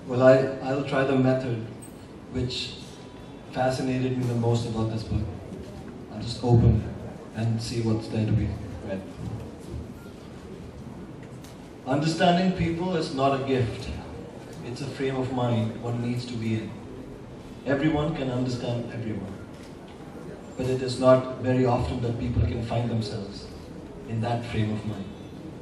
Well, I'll try the method which fascinated me the most about this book. I'll just open and see what's there to be read. Understanding people is not a gift. It's a frame of mind one needs to be in. Everyone can understand everyone. But it is not very often that people can find themselves in that frame of mind.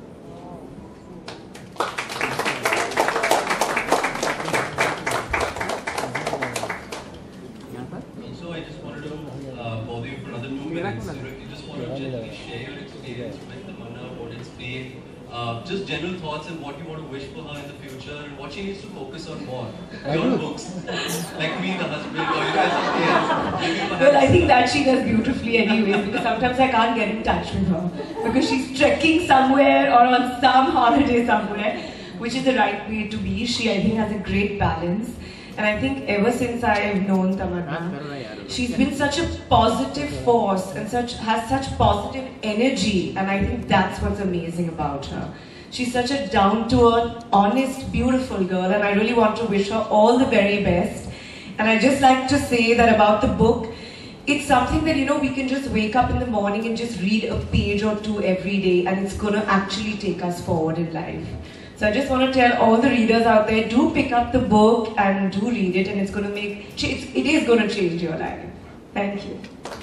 So I just wanted to bother you for another 2 minutes. You just want to gently share your experience with Tamanna, what it's been, just general thoughts and what you want to wish for her in the future and what she needs to focus on more. Your books, like me, the husband, or you guys are there. Well, I think that she does beautifully anyways, because sometimes I can't get in touch with her because she's trekking somewhere or on some holiday somewhere, which is the right way to be. She, I think, has a great balance. And I think ever since I've known Tamanna, she's been such a positive force and has such positive energy, and I think that's what's amazing about her. She's such a down-to-earth, honest, beautiful girl, and I really want to wish her all the very best. And I just like to say that about the book, it's something that, you know, we can just wake up in the morning and just read a page or two every day, and it's going to actually take us forward in life. So I just want to tell all the readers out there, do pick up the book and do read it, and it's going to it is going to change your life. Thank you.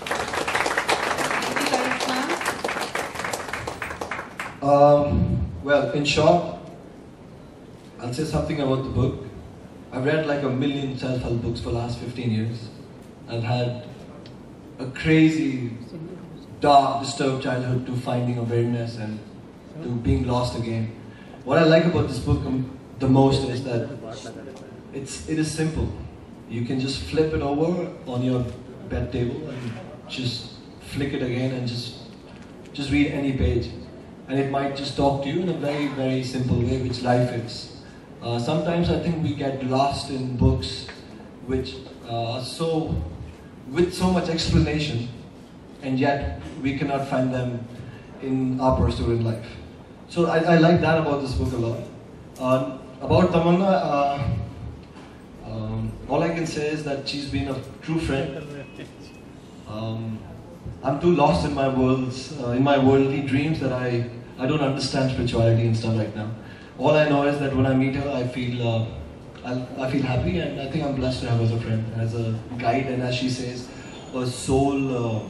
Well, in short, I'll say something about the book. I've read like 1 million self-help books for the last 15 years. I've had a crazy, dark, disturbed childhood to finding awareness and to being lost again. What I like about this book the most is that it is simple. You can just flip it over on your bed table and just flick it again and just read any page. And it might just talk to you in a very, very simple way, which life is. Sometimes I think we get lost in books which are with so much explanation, and yet we cannot find them in our pursuit in life. So I like that about this book a lot. About Tamanna, all I can say is that she's been a true friend. I'm too lost in my worldly dreams that I don't understand spirituality and stuff right now. All I know is that when I meet her, I feel happy, and I think I'm blessed to have her as a friend, as a guide, and as she says, a soul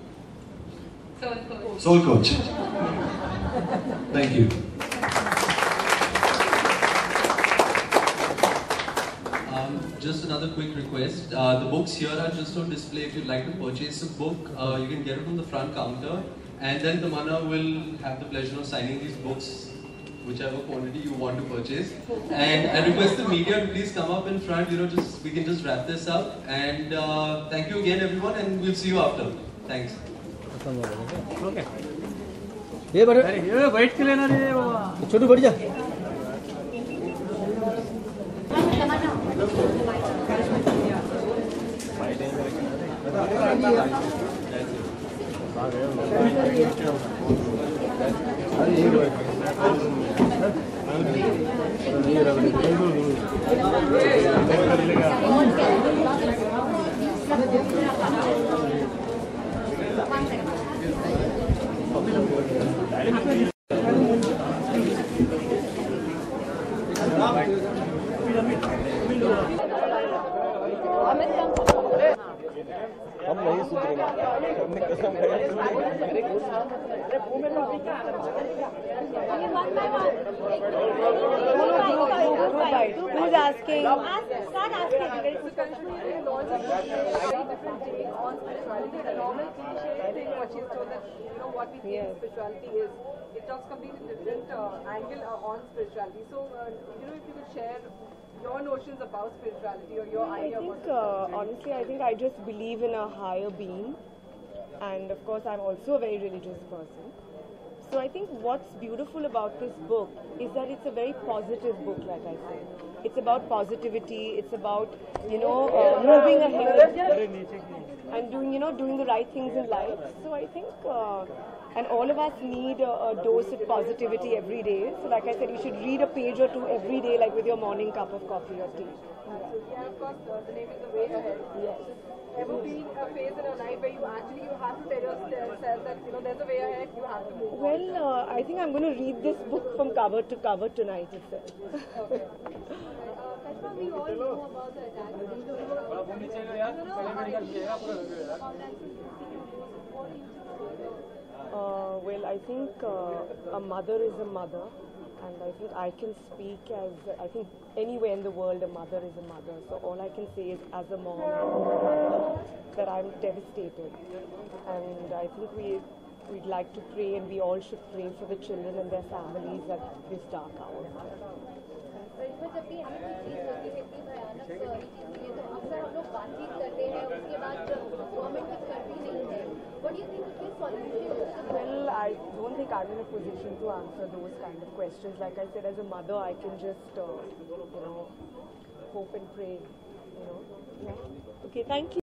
coach. Thank you. Just another quick request. The books here are just on display. If you'd like to purchase a book, you can get it on the front counter, and then Tamanna will have the pleasure of signing these books, whichever quantity you want to purchase. And I request the media to please come up in front. We can just wrap this up. And thank you again, everyone, and we'll see you after. Thanks. Okay. ये बैठ के लेना रे बाबा छोटू बढ़ जा हम नहीं सुधरेंगे हमने कसम Who's asking? Start asking. On spirituality, the normal cliche thing what she's told that what we think spirituality is. It talks completely different angle on spirituality. So if you could share your notions about spirituality or your idea about spirituality. Honestly, I think I just believe in a higher being, and of course I'm also a very religious person. So I think what's beautiful about this book is that it's a very positive book, like I said. It's about positivity, it's about, moving ahead and doing the right things in life. So I think And all of us need a dose of positivity every day. So like I said, you should read a page or two every day, like with your morning cup of coffee or tea. Yeah, of course, the name is The Way Ahead. Yes. Ever been a phase in your life where you have to tell yourself that, there's a way ahead, you have to move on? Well, I think I'm going to read this book from cover to cover tonight itself. Okay. Kashma, we all know about the attack. Well, I think a mother is a mother, and I think I can speak as, I think anywhere in the world a mother is a mother. So all I can say is as a mom and a mother that I'm devastated. And I think we'd like to pray, and we all should pray for the children and their families at this dark hour. जब भी हमें कोई चीज़ होती है इतनी भयानक चीज़ हुई है तो अक्सर हम लोग बातचीत करते हैं उसके बाद गवर्नमेंट कुछ करती नहीं है. What do you think would be a solution? Well, I don't think I'm in a position to answer those kind of questions. Like I said, as a mother, I can just hope and pray. Yeah. Okay, thank you.